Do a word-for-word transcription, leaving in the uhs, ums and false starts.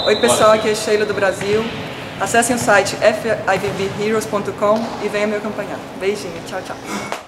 Oi pessoal, aqui é Sheila do Brasil. Acessem o site F I V B Heroes ponto com e venham me acompanhar. Beijinho, tchau, tchau.